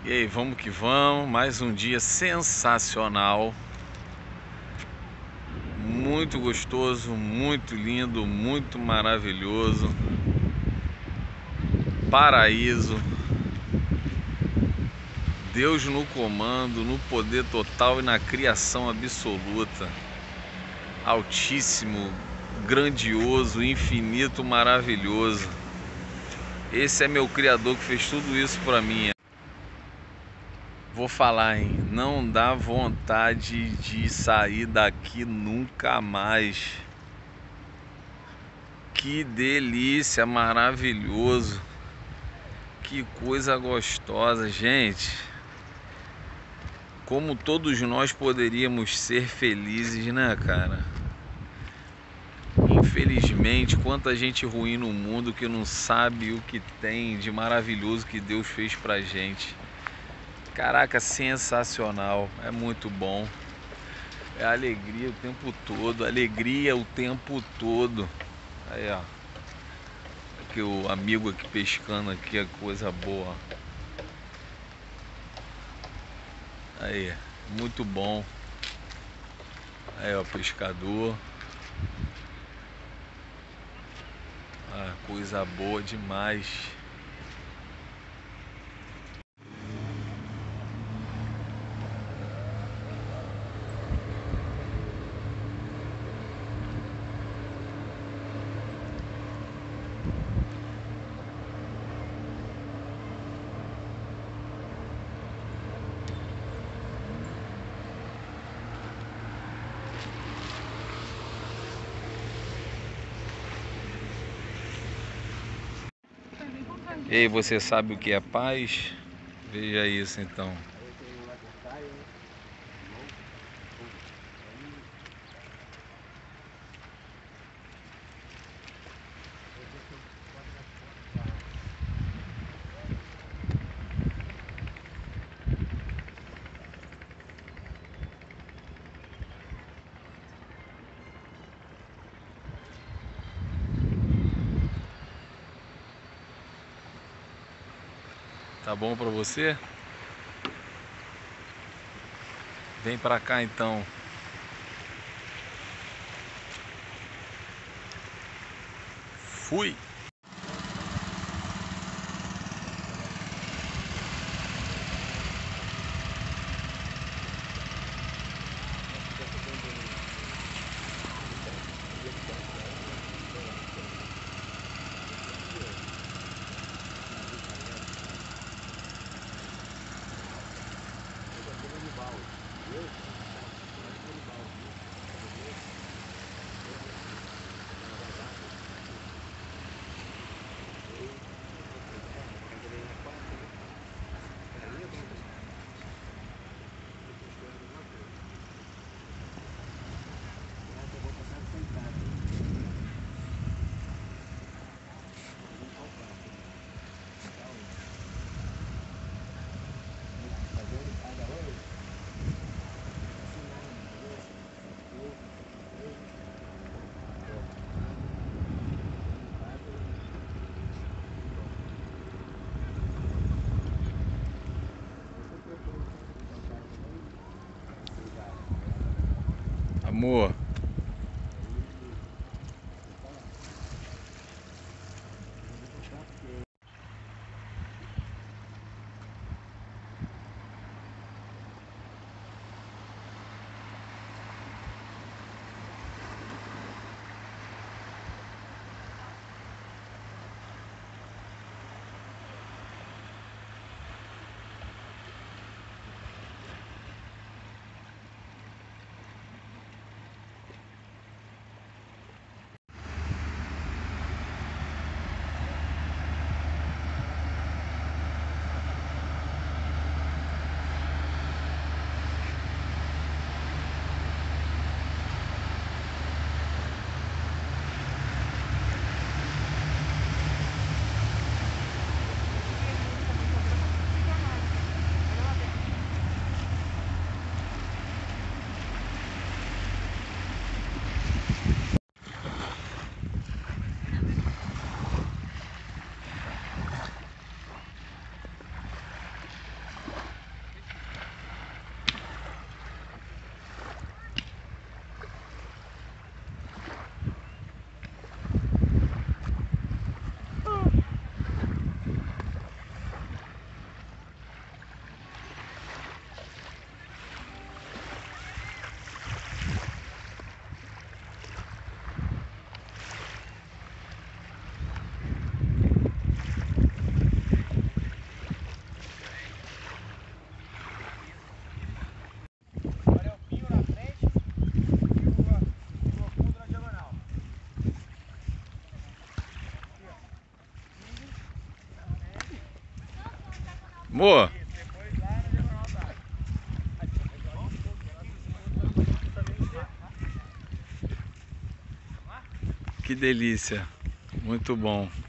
E aí, vamos que vamos, mais um dia sensacional, muito gostoso, muito lindo, muito maravilhoso, paraíso, Deus no comando, no poder total e na criação absoluta, altíssimo, grandioso, infinito, maravilhoso. Esse é meu Criador que fez tudo isso pra mim. Vou falar, hein? Não dá vontade de sair daqui nunca mais. Que delícia, maravilhoso. Que coisa gostosa, gente. Como todos nós poderíamos ser felizes, né, cara? Infelizmente, quanta gente ruim no mundo que não sabe o que tem de maravilhoso que Deus fez pra gente. Caraca, sensacional, é muito bom. É alegria o tempo todo, alegria o tempo todo. Aí, ó. Aqui o amigo aqui pescando aqui, a coisa boa. Aí, muito bom. Aí, ó, pescador. Ah, coisa boa demais. E aí, você sabe o que é paz? Veja isso então. Tá bom pra você? Vem pra cá então. Fui! Amor. Amor, que delícia. Muito bom.